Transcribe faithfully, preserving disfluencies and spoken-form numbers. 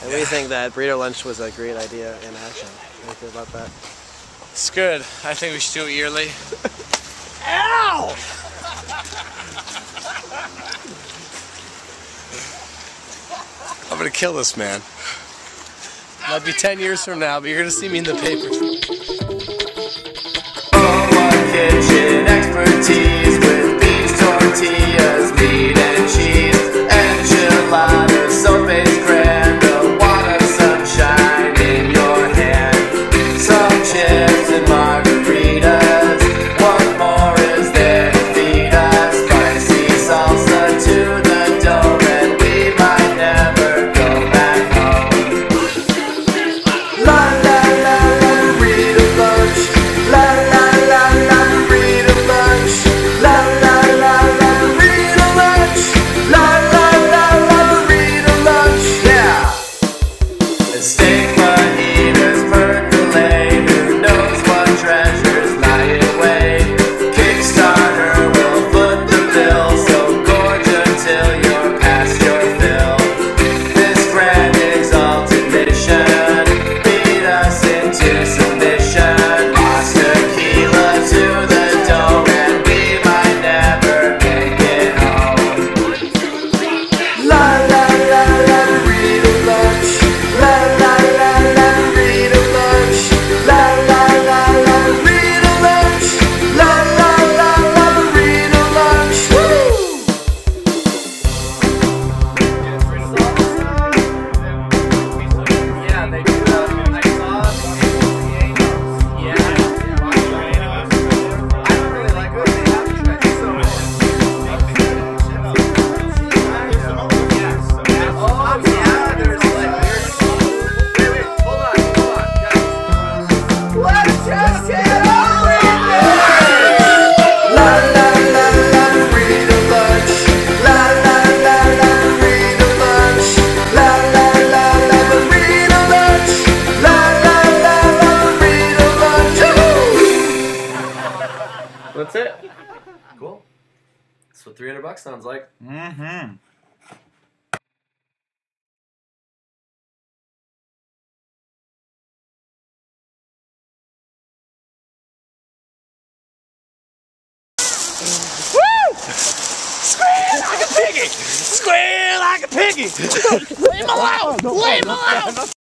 And we think that Burrito Lunch was a great idea in action. What do you feel about that? It's good. I think we should do it yearly. Ow! I'm gonna kill this man. Might be ten years from now, but you're gonna see me in the paper. Kitchen expertise with beef tortillas, meat and cheese, enchiladas, SOPES grand, a wad of sunshine in your hand, some chips and margaritas. What more is there to feed us? Spicy salsa to the dough, and we might never go back home. La la la la, Burrito Lunch. La la la la, Burrito Lunch. La la la la, Burrito Lunch. La la la la, Burrito Lunch. Yeah. And steak fajitas, percolate. Who knows what treasures lie away? Kickstarter will foot the bill, so gorge until you're past your fill. This grand exalted mission, beat us into submission. Lost tequila to the dough, and we might never make it home. La la la la, Burrito Lunch. La la la la, Burrito Lunch. La la la la, Burrito Lunch. La la la la, Burrito Lunch. Woo! Yeah, they do have nice sauce. Yeah. I don't really like what they have to try. So oh yeah, there's like wait, wait, hold on, hold on, guys. Let's just get over it! La la la la, Burrito Lunch. La la la la, Burrito Lunch. La la la la, Burrito Lunch. La la la la, Burrito Lunch. That's it. Cool. That's what three hundred bucks sounds like. Mm-hmm. Woo! Squeal like a piggy! Squeal like a piggy! Leave him alone! Leave him alone!